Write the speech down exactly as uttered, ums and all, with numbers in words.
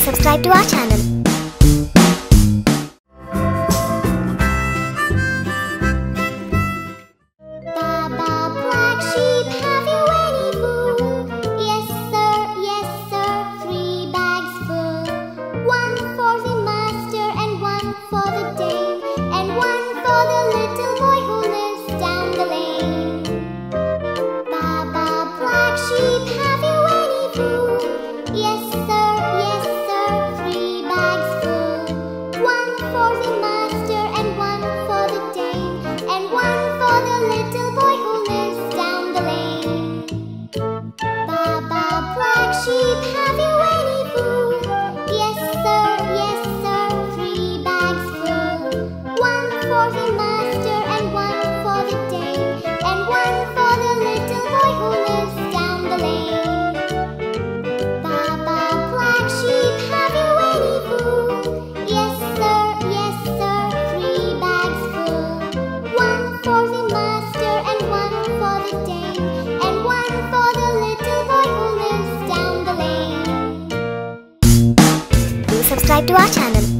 subscribe to our channel. Baba Black Sheep, have you any food? Yes sir, yes sir, three bags full. One for the master and one for the dame, and one for the little boy who lives down the lane. Baba Black Sheep, have you any food? Yes sir, yes sir, three bags full. One for the master and one for the dame, and one for the little boy who lives down the lane. Baba Black Sheep, have you any food? Yes sir, yes sir, three bags full. One for the master and one for the dame, and one for the little boy who lives down the lane. Baba Black Sheep, have you any food? Yes sir, yes sir, three bags full. One for the master and one for the dame, and one for the little boy who lives down the lane. Do subscribe to our channel.